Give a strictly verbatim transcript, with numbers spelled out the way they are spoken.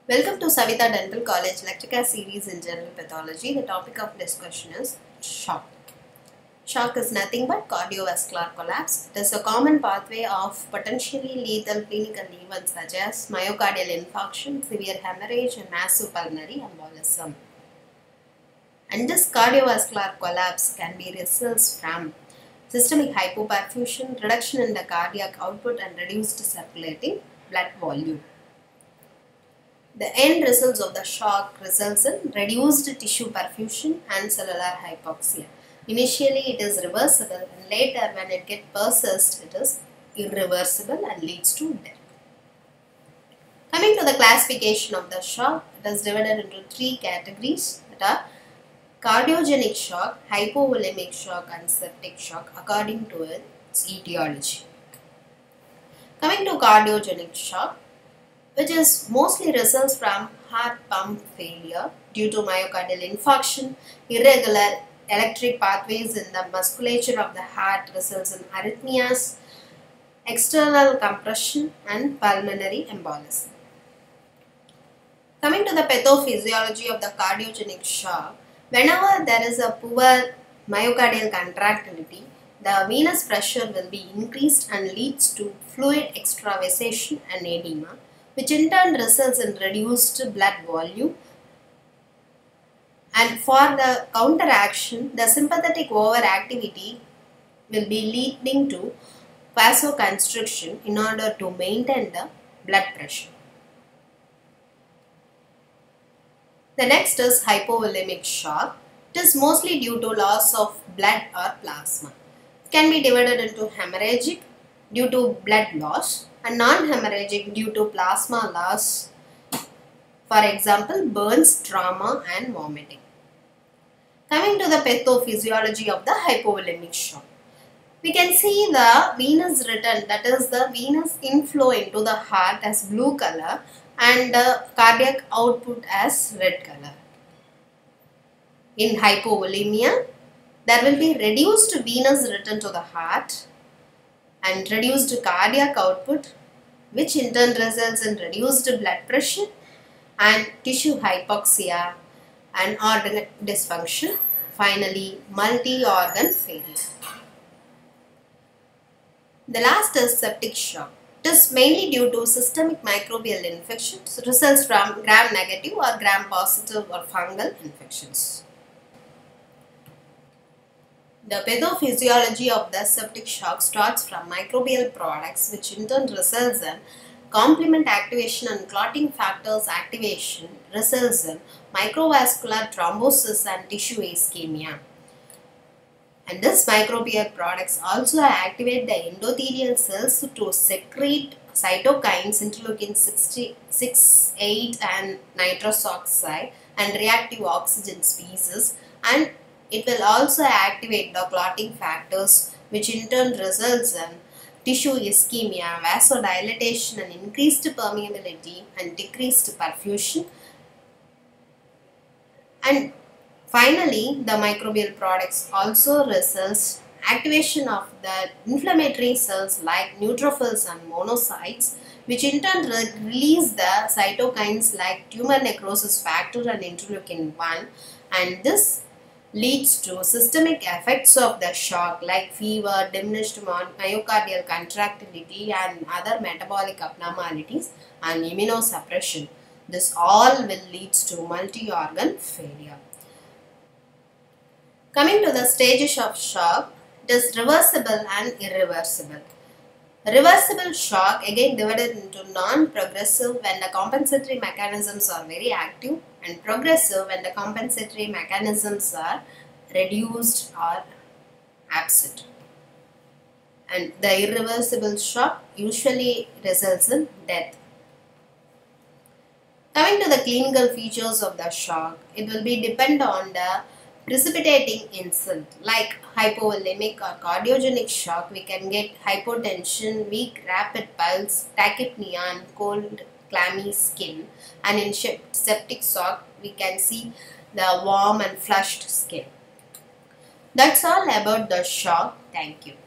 Welcome to Savita Dental College Lecture Series in General Pathology. The topic of discussion is shock. Shock is nothing but cardiovascular collapse. It is a common pathway of potentially lethal clinical events such as myocardial infarction, severe hemorrhage, and massive pulmonary embolism. And this cardiovascular collapse can be results from systemic hypoperfusion, reduction in the cardiac output, and reduced circulating blood volume. The end results of the shock results in reduced tissue perfusion and cellular hypoxia. Initially it is reversible, and later when it gets persist it is irreversible and leads to death. Coming to the classification of the shock, it is divided into three categories that are cardiogenic shock, hypovolemic shock and septic shock according to its etiology. Coming to cardiogenic shock, which is mostly results from heart pump failure due to myocardial infarction, irregular electric pathways in the musculature of the heart results in arrhythmias, external compression and pulmonary embolism. Coming to the pathophysiology of the cardiogenic shock, whenever there is a poor myocardial contractility, the venous pressure will be increased and leads to fluid extravasation and edema, which in turn results in reduced blood volume. And for the counteraction, the sympathetic overactivity will be leading to vasoconstriction in order to maintain the blood pressure. The next is hypovolemic shock. It is mostly due to loss of blood or plasma. It can be divided into hemorrhagic due to blood loss and non-hemorrhagic due to plasma loss, for example burns, trauma and vomiting. Coming to the pathophysiology of the hypovolemic shock, we can see the venous return, that is the venous inflow into the heart as blue color and the cardiac output as red color. In hypovolemia, there will be reduced venous return to the heart and reduced cardiac output, which in turn results in reduced blood pressure and tissue hypoxia and organ dysfunction, finally multi-organ failure. The last is septic shock. It is mainly due to systemic microbial infections, results from gram-negative or gram-positive or fungal infections. The pathophysiology of the septic shock starts from microbial products, which in turn results in complement activation and clotting factors activation results in microvascular thrombosis and tissue ischemia. And this microbial products also activate the endothelial cells to secrete cytokines, interleukin six, eight and nitrous oxide and reactive oxygen species, and it will also activate the clotting factors, which in turn results in tissue ischemia, vasodilatation and increased permeability and decreased perfusion. And finally, the microbial products also results activation of the inflammatory cells like neutrophils and monocytes, which in turn re release the cytokines like tumor necrosis factor and interleukin one, and this leads to systemic effects of the shock like fever, diminished myocardial contractility and other metabolic abnormalities and immunosuppression. This all will lead to multi-organ failure. Coming to the stages of shock, it is reversible and irreversible. Reversible shock again divided into non-progressive when the compensatory mechanisms are very active, and progressive when the compensatory mechanisms are reduced or absent. And the irreversible shock usually results in death. Coming to the clinical features of the shock, it will be depend on the precipitating insult like hypovolemic or cardiogenic shock. We can get hypotension, weak rapid pulse, tachypnea and cold clammy skin, and in septic shock we can see the warm and flushed skin. That's all about the shock. Thank you.